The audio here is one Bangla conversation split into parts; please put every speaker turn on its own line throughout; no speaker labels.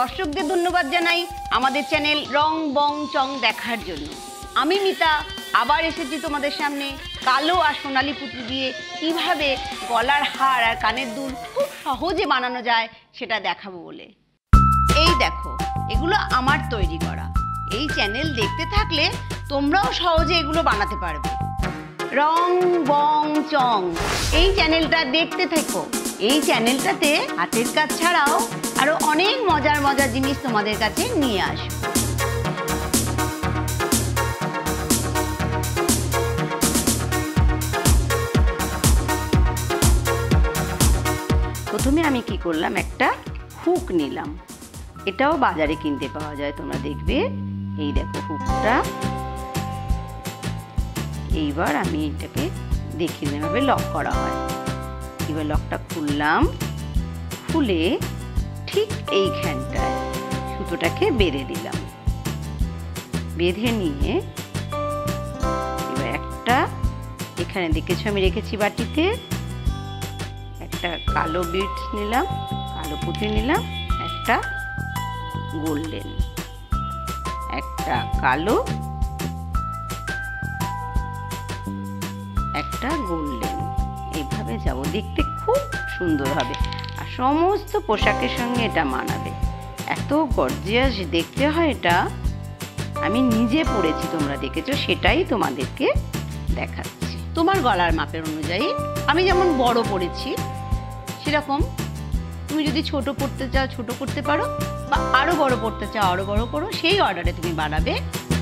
দর্শকদের ধন্যবাদ জানাই আমাদের চ্যানেল রং বং চং দেখার জন্য। আমি মিতা আবার এসেছি তোমাদের সামনে কালো আর সোনালি পুঁতি দিয়ে কিভাবে গলার হার আর কানের দুল খুব সহজে বানানো যায় সেটা দেখাবো বলে। এই দেখো, এগুলো আমার তৈরি করা। এই চ্যানেল দেখতে থাকলে তোমরাও সহজে এগুলো বানাতে পারবে। রং বং চং এই চ্যানেলটা দেখতে থেকো। এই চ্যানেলটাতে হাতের কাজ ছাড়াও আরো অনেক মজার মজার জিনিস তোমাদের কাছে নিয়ে আসবো। প্রথমে আমি কি করলাম, একটা হুক নিলাম। এটাও বাজারে কিনতে পাওয়া যায়, তোমরা দেখবে। এই দেখো হুকটা। এইবার আমি এটাকে দেখিয়ে এভাবে লক করা হয়। এবার লকটা খুললাম, খুলে ঠিক এইখানটায় সুতোটাকে বেঁধে দিলাম। বেঁধে নিয়ে এবার একটা, এখানে দেখেছো আমি রেখেছি বাটিতে, একটা কালো বিটস নিলাম, কালো পুঁতি নিলাম, একটা গোল্ডেন, একটা কালো, একটা গোল্ডেন। এইভাবে যাব, দেখতে খুব সুন্দর হবে আর সমস্ত পোশাকের সঙ্গে এটা মানাবে। এত গর্জিয়াস দেখতে হয় এটা। আমি নিজে পরেছি, তোমরা দেখেছো, সেটাই তোমাদেরকে দেখাচ্ছি। তোমার গলার মাপের অনুযায়ী আমি যেমন বড় পরেছি সেরকম তুমি যদি ছোট পড়তে চাও ছোট করতে পারো, বা আরো বড় পড়তে চাও আরো বড় করো, সেই অর্ডারে তুমি বানাবে।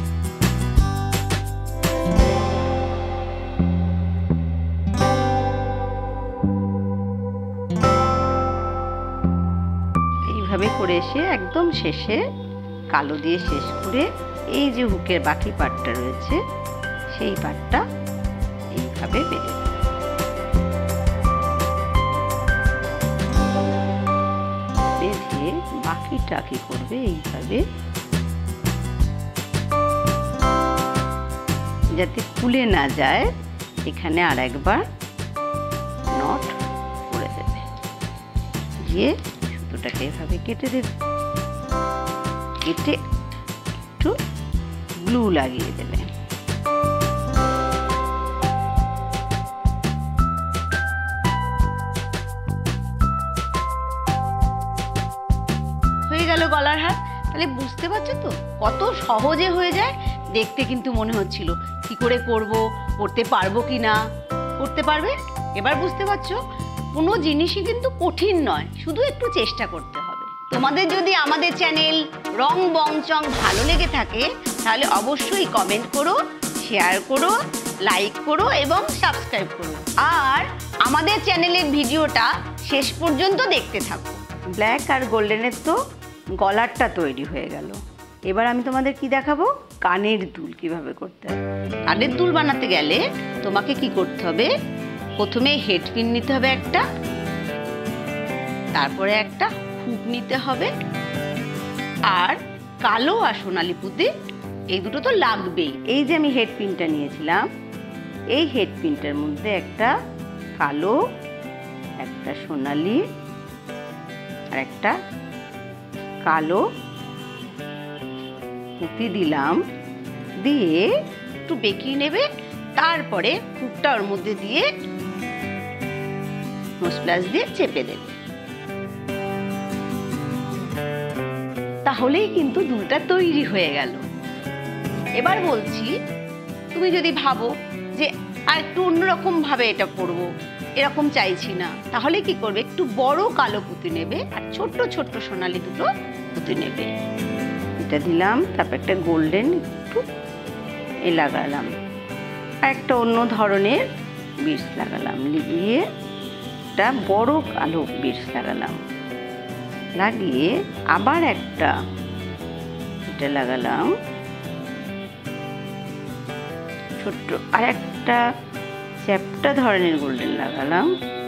এইভাবে করে এসে একদম শেষে কালো দিয়ে শেষ করে এই যে হুকের বাকি পার্টটা রয়েছে সেই পার্টটা এইভাবে বেঁধে বাকিটা কি করবে, এইভাবে যাতে খুলে না যায় এখানে আর একবার নট করে দেবে। দিয়ে সুতোটাকে এভাবে কেটে দেবে, কেটে একটু গ্লু লাগিয়ে দেবে। গলার হার। তাহলে বুঝতে পারছো তো কত সহজে হয়ে যায়। দেখতে কিন্তু মনে হচ্ছিল কি করে করব, করতে পারবো কি না। করতে পারবে। এবার বুঝতে পারছো কোনো জিনিসই কিন্তু কঠিন নয়, শুধু একটু চেষ্টা করতে হবে। তোমাদের যদি আমাদের চ্যানেল রং বং চং ভালো লেগে থাকে তাহলে অবশ্যই কমেন্ট করো, শেয়ার করো, লাইক করো এবং সাবস্ক্রাইব করো। আর আমাদের চ্যানেলের ভিডিওটা শেষ পর্যন্ত দেখতে থাকো। ব্ল্যাক আর গোল্ডেনের তো গলারটা তৈরি হয়ে গেল। এবার আমি তোমাদের কি দেখাবো, কানের দুল কিভাবে করতে হবে। কানের দুল বানাতে গেলে তোমাকে কি করতে হবে, প্রথমে হেডপিন নিতে হবে একটা, তারপরে একটা হুক নিতে হবে, আর কালো আর সোনালি পুঁতি এই দুটো তো লাগবেই। এই যে আমি হেডপিনটা নিয়েছিলাম, এই হেডপিনটার মধ্যে একটা কালো, একটা সোনালি আর একটা কালো পুঁতি দিলাম। দিয়ে একটু বেঁকিয়ে নেবে, তারপরে হুকটা ওর মধ্যে দিয়ে নোজ প্লাস দিয়ে চেপে দেবে। তাহলেই কিন্তু দুলটা তৈরি হয়ে গেল। এবার বলছি, তুমি যদি ভাবো যে আর একটু অন্যরকম ভাবে এটা পরবো, এরকম চাইছি না, তাহলে কি করবে, একটু বড় কালো পুঁতি নেবে আর ছোট্ট ছোট্ট সোনালি দুটো পুঁতি নেবে। এটা দিলাম, তারপর একটা গোল্ডেন একটু লাগালাম, আর একটা অন্য ধরনের বিটস লাগালাম, লাগিয়ে একটা বড় কালো বিটস লাগালাম, লাগিয়ে আবার একটা এটা লাগালাম ছোট্ট, আর একটা চ্যাপ্টা ধরনের গোল্ডেন লাগালাম।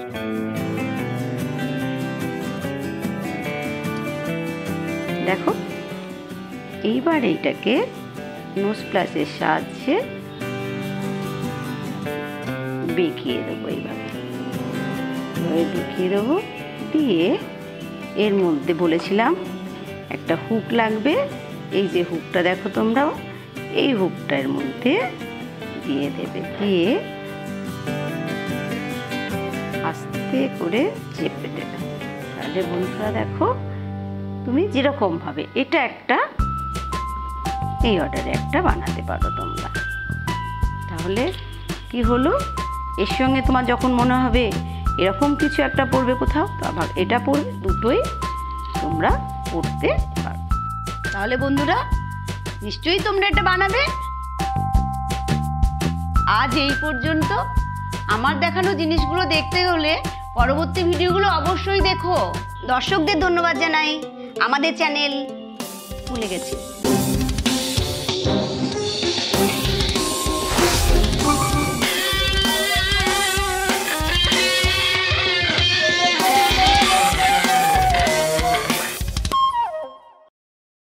দেখো, এইবার এইটাকে নোজ প্লাসের সাহায্যে বেঁকিয়ে দেবো। এইভাবে বেঁকিয়ে দেবো, দিয়ে এর মধ্যে বলেছিলাম একটা হুক লাগবে। এই যে হুকটা দেখো তোমরাও, এই হুকটার মধ্যে দিয়ে দেবে, দিয়ে আস্তে করে চেপে দেবে। তাহলে বন্ধুরা দেখো, তুমি যেরকম ভাবে এটা একটা এই অর্ডারে একটা বানাতে পারো তোমরা। তাহলে কি হলো, এর সঙ্গে তোমার যখন মনে হবে এরকম কিছু একটা পড়বে কোথাও, তো আবার এটা পড়বে, দুটোই তোমরা পড়তে পারো। তাহলে বন্ধুরা নিশ্চয়ই তোমরা এটা বানাবে। আজ এই পর্যন্ত। আমার দেখানো জিনিসগুলো দেখতে হলে পরবর্তী ভিডিওগুলো অবশ্যই দেখো। দর্শকদের ধন্যবাদ জানাই। আমাদের চ্যানেল ভুলে গেছি।